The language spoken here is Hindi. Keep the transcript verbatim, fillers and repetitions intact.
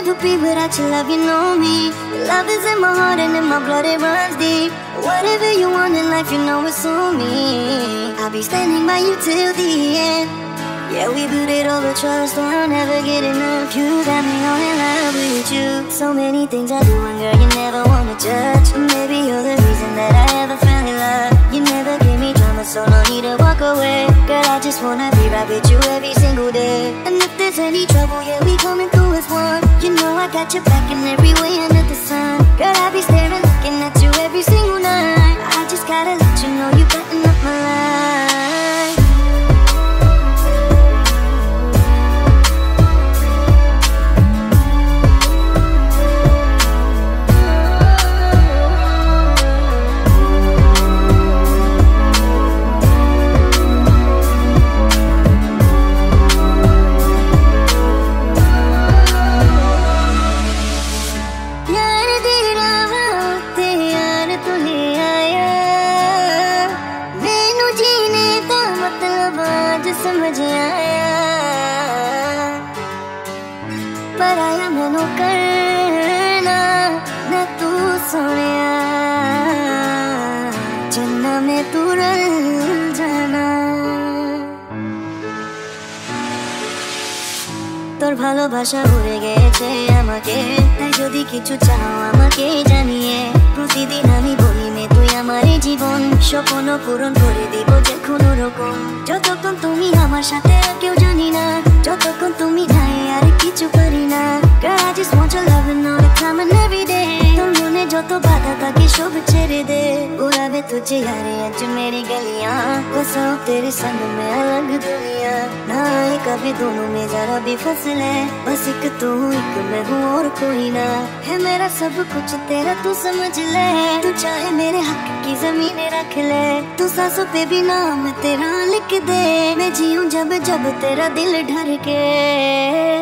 never be without your love, you know me. Love is in my heart and in my blood, it runs deep. Whatever you want in life, you know it's on me. I'll be standing by you till the end. Yeah, we built it over trust, I'll never get enough. You got me all in love with you. So many things I do, and girl, you never wanna judge. Maybe you're the reason that I ever fell in love. You never gave me drama, so no need to walk away. Girl, I just wanna be right with you every single day. And if there's any trouble, yeah, we coming through as one. You know I got your back in every way under the sun. Girl, I be staring, looking at you every single night. I just gotta let you know you brighten up my life. समझ आया पर आया मैनू करना ना तू सोनिया जन्ना में तू रल जाना তোর ভালোবাসা উড়ে গেছে আমাকে তাই যদি কিছু চাও আমাকে জানিয়ে প্রতিদিন আমি বলি মে তুই আমার জীবন স্বপ্ন পূরণ করে দিব যে কোনো রকম যতক্ষণ তুমি আমার সাথে কেউ জানি না যতক্ষণ তুমি নাই আর কিছু পারি না Girl, I just want your love and all the time and every day তোর মনে যত বাধা থাকে সব ছেড়ে দে उड़ावे तुझे यारे आज मेरी गलियां बसाओ तेरे संग में अलग दुनिया ना आए कभी दोनों में जरा भी फसले बस एक तू एक मैं हूँ और कोई ना है मेरा सब कुछ तेरा तू समझ ले तू चाहे मेरे हक की जमीन रख ले तू सांसों पे भी नाम तेरा लिख दे मैं जीऊं जब जब तेरा दिल ढर के